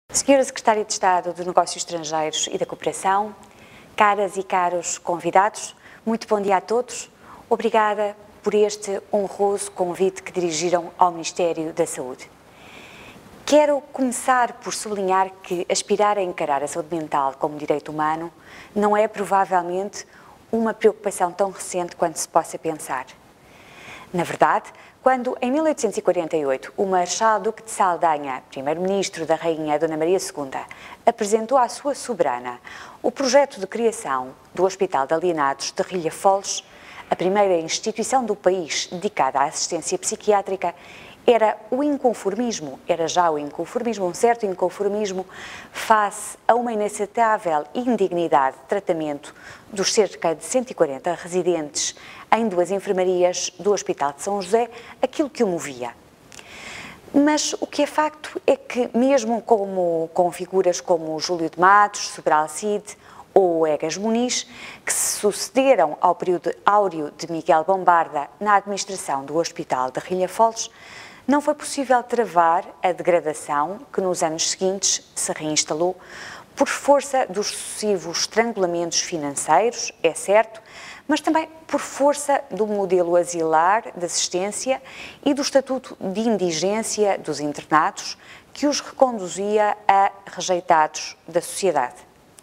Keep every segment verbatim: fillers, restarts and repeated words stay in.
Senhora Secretária de Estado dos Negócios Estrangeiros e da Cooperação, caras e caros convidados, muito bom dia a todos. Obrigada por este honroso convite que dirigiram ao Ministério da Saúde. Quero começar por sublinhar que aspirar a encarar a saúde mental como direito humano não é provavelmente uma preocupação tão recente quanto se possa pensar. Na verdade, quando, em mil oitocentos e quarenta e oito, o Marechal Duque de Saldanha, primeiro-ministro da Rainha Dona Maria segunda, apresentou à sua soberana o projeto de criação do Hospital de Alienados de Rilha-Foles, a primeira instituição do país dedicada à assistência psiquiátrica, era o inconformismo, era já o inconformismo, um certo inconformismo face a uma inaceitável indignidade de tratamento dos cerca de cento e quarenta residentes em duas enfermarias do Hospital de São José, aquilo que o movia. Mas o que é facto é que, mesmo como, com figuras como Júlio de Matos, Sobral Cid ou Egas Muniz, que se sucederam ao período áureo de Miguel Bombarda na administração do Hospital de Rilha-Foles, não foi possível travar a degradação que nos anos seguintes se reinstalou por força dos sucessivos estrangulamentos financeiros, é certo, mas também por força do modelo asilar de assistência e do estatuto de indigência dos internados que os reconduzia a rejeitados da sociedade.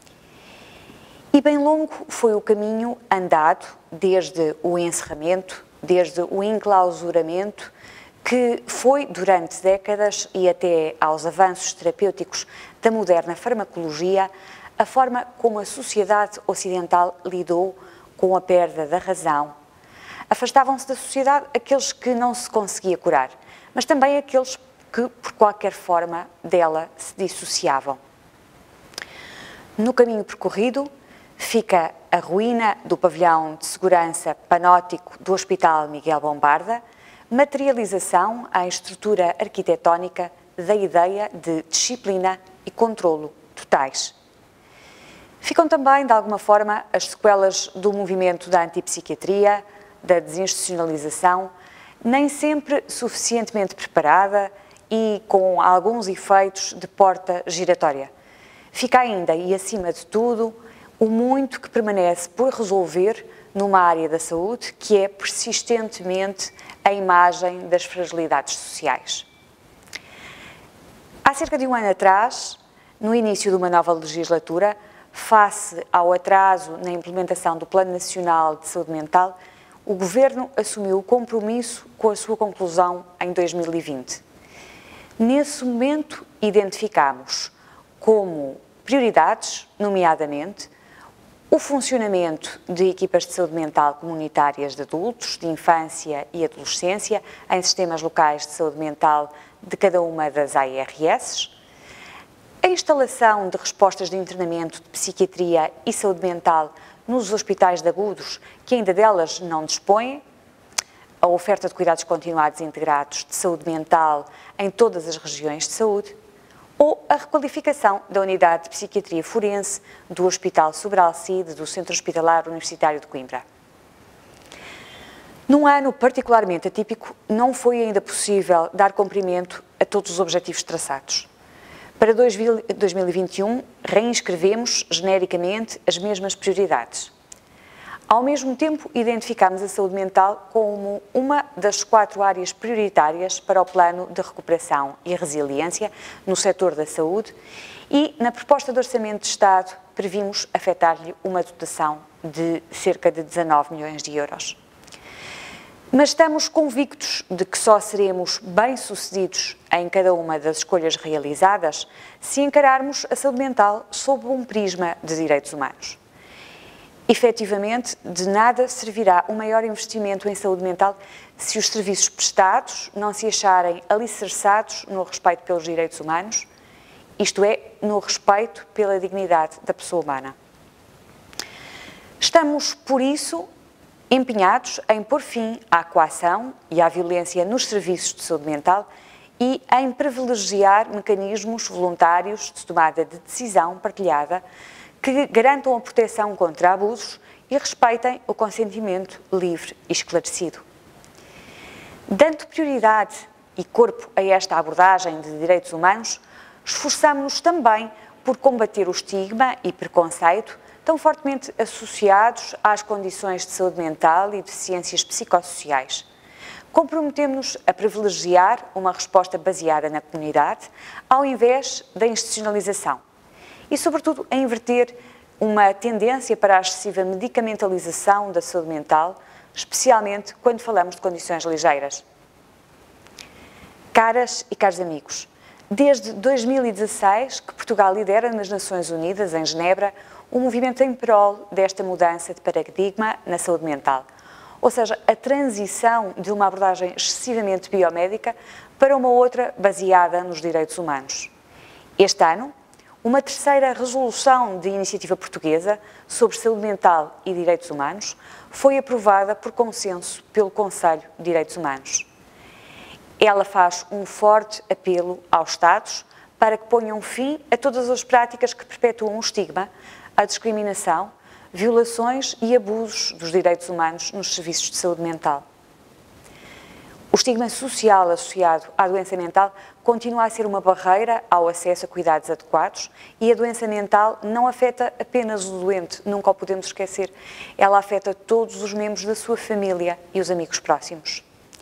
E bem longo foi o caminho andado desde o encerramento, desde o enclausuramento, que foi durante décadas e até aos avanços terapêuticos da moderna farmacologia, a forma como a sociedade ocidental lidou com a perda da razão. Afastavam-se da sociedade aqueles que não se conseguia curar, mas também aqueles que, por qualquer forma, dela se dissociavam. No caminho percorrido, fica a ruína do pavilhão de segurança panóptico do Hospital Miguel Bombarda, materialização à estrutura arquitetónica da ideia de disciplina e controlo totais. Ficam também, de alguma forma, as sequelas do movimento da antipsiquiatria, da desinstitucionalização, nem sempre suficientemente preparada e com alguns efeitos de porta giratória. Fica ainda, e acima de tudo, o muito que permanece por resolver numa área da saúde que é persistentemente a imagem das fragilidades sociais. Há cerca de um ano atrás, no início de uma nova legislatura, face ao atraso na implementação do Plano Nacional de Saúde Mental, o Governo assumiu o compromisso com a sua conclusão em dois mil e vinte. Nesse momento, identificámos como prioridades, nomeadamente, o funcionamento de equipas de saúde mental comunitárias de adultos, de infância e adolescência, em sistemas locais de saúde mental de cada uma das A R S, a instalação de respostas de internamento de psiquiatria e saúde mental nos hospitais de agudos, que ainda delas não dispõem, a oferta de cuidados continuados integrados de saúde mental em todas as regiões de saúde, ou a requalificação da unidade de psiquiatria forense do Hospital Sobral Cid do Centro Hospitalar Universitário de Coimbra. Num ano particularmente atípico, não foi ainda possível dar cumprimento a todos os objetivos traçados. Para dois mil e vinte e um, reinscrevemos genericamente as mesmas prioridades. Ao mesmo tempo, identificámos a saúde mental como uma das quatro áreas prioritárias para o Plano de Recuperação e Resiliência no setor da saúde e, na proposta de Orçamento de Estado, previmos afetar-lhe uma dotação de cerca de dezanove milhões de euros. Mas estamos convictos de que só seremos bem-sucedidos em cada uma das escolhas realizadas se encararmos a saúde mental sob um prisma de direitos humanos. Efetivamente, de nada servirá um maior investimento em saúde mental se os serviços prestados não se acharem alicerçados no respeito pelos direitos humanos, isto é, no respeito pela dignidade da pessoa humana. Estamos, por isso, empenhados em pôr fim à coação e à violência nos serviços de saúde mental e em privilegiar mecanismos voluntários de tomada de decisão partilhada que garantam a proteção contra abusos e respeitem o consentimento livre e esclarecido. Dando prioridade e corpo a esta abordagem de direitos humanos, esforçamo-nos também por combater o estigma e preconceito tão fortemente associados às condições de saúde mental e deficiências psicossociais. Comprometemos-nos a privilegiar uma resposta baseada na comunidade, ao invés da institucionalização, e, sobretudo, a inverter uma tendência para a excessiva medicamentalização da saúde mental, especialmente quando falamos de condições ligeiras. Caras e caros amigos, desde dois mil e dezasseis que Portugal lidera nas Nações Unidas, em Genebra, um movimento em prol desta mudança de paradigma na saúde mental, ou seja, a transição de uma abordagem excessivamente biomédica para uma outra baseada nos direitos humanos. Este ano, uma terceira resolução de iniciativa portuguesa sobre saúde mental e direitos humanos foi aprovada por consenso pelo Conselho de Direitos Humanos. Ela faz um forte apelo aos Estados para que ponham fim a todas as práticas que perpetuam o estigma, a discriminação, violações e abusos dos direitos humanos nos serviços de saúde mental. O estigma social associado à doença mental continua a ser uma barreira ao acesso a cuidados adequados e a doença mental não afeta apenas o doente, nunca o podemos esquecer. Ela afeta todos os membros da sua família e os amigos próximos.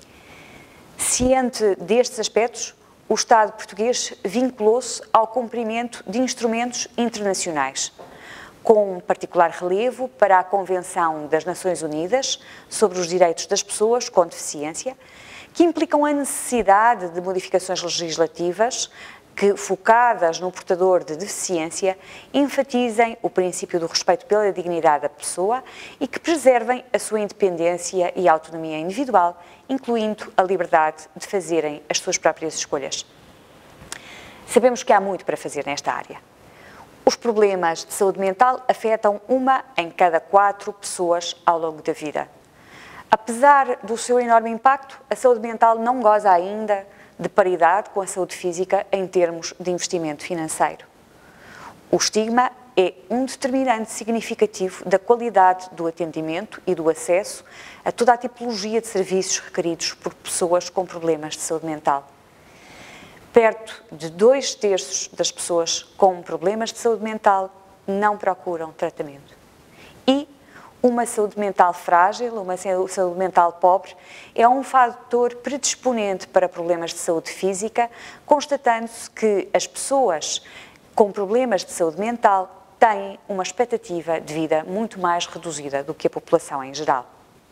Ciente destes aspectos, o Estado português vinculou-se ao cumprimento de instrumentos internacionais, com particular relevo para a Convenção das Nações Unidas sobre os Direitos das Pessoas com Deficiência, que implicam a necessidade de modificações legislativas que, focadas no portador de deficiência, enfatizem o princípio do respeito pela dignidade da pessoa e que preservem a sua independência e autonomia individual, incluindo a liberdade de fazerem as suas próprias escolhas. Sabemos que há muito para fazer nesta área. Os problemas de saúde mental afetam uma em cada quatro pessoas ao longo da vida. Apesar do seu enorme impacto, a saúde mental não goza ainda de paridade com a saúde física em termos de investimento financeiro. O estigma é um determinante significativo da qualidade do atendimento e do acesso a toda a tipologia de serviços requeridos por pessoas com problemas de saúde mental. Perto de dois terços das pessoas com problemas de saúde mental não procuram tratamento. E uma saúde mental frágil, uma saúde mental pobre, é um fator predisponente para problemas de saúde física, constatando-se que as pessoas com problemas de saúde mental têm uma expectativa de vida muito mais reduzida do que a população em geral.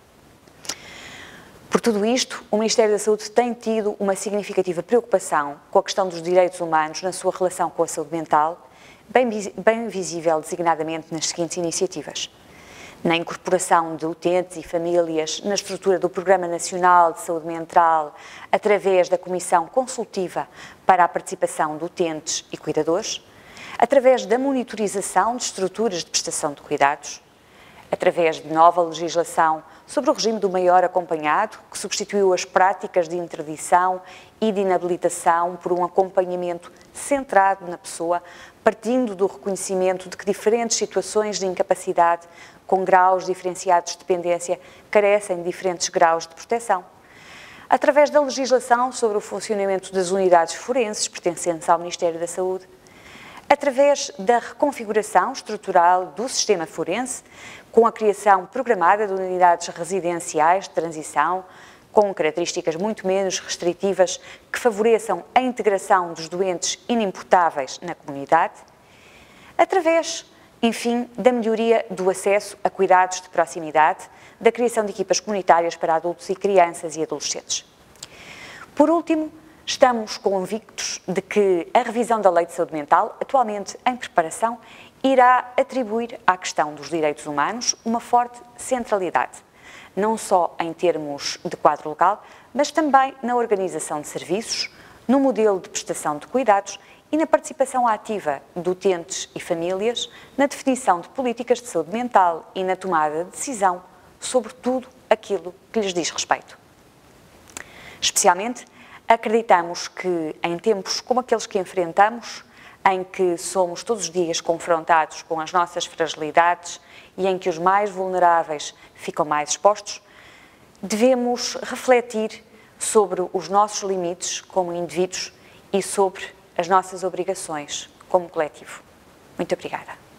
Por tudo isto, o Ministério da Saúde tem tido uma significativa preocupação com a questão dos direitos humanos na sua relação com a saúde mental, bem, bem visível designadamente nas seguintes iniciativas: na incorporação de utentes e famílias na estrutura do Programa Nacional de Saúde Mental através da Comissão Consultiva para a Participação de Utentes e Cuidadores, através da monitorização de estruturas de prestação de cuidados, através de nova legislação sobre o regime do maior acompanhado, que substituiu as práticas de interdição e de inabilitação por um acompanhamento centrado na pessoa, partindo do reconhecimento de que diferentes situações de incapacidade com graus diferenciados de dependência carecem de diferentes graus de proteção. Através da legislação sobre o funcionamento das unidades forenses pertencentes ao Ministério da Saúde, através da reconfiguração estrutural do sistema forense, com a criação programada de unidades residenciais de transição, com características muito menos restritivas que favoreçam a integração dos doentes inimputáveis na comunidade, através, enfim, da melhoria do acesso a cuidados de proximidade, da criação de equipas comunitárias para adultos e crianças e adolescentes. Por último, estamos convictos de que a revisão da Lei de Saúde Mental, atualmente em preparação, irá atribuir à questão dos direitos humanos uma forte centralidade, não só em termos de quadro legal, mas também na organização de serviços, no modelo de prestação de cuidados e na participação ativa de utentes e famílias na definição de políticas de saúde mental e na tomada de decisão sobre tudo aquilo que lhes diz respeito. Especialmente, acreditamos que em tempos como aqueles que enfrentamos, em que somos todos os dias confrontados com as nossas fragilidades e em que os mais vulneráveis ficam mais expostos, devemos refletir sobre os nossos limites como indivíduos e sobre as nossas obrigações como coletivo. Muito obrigada.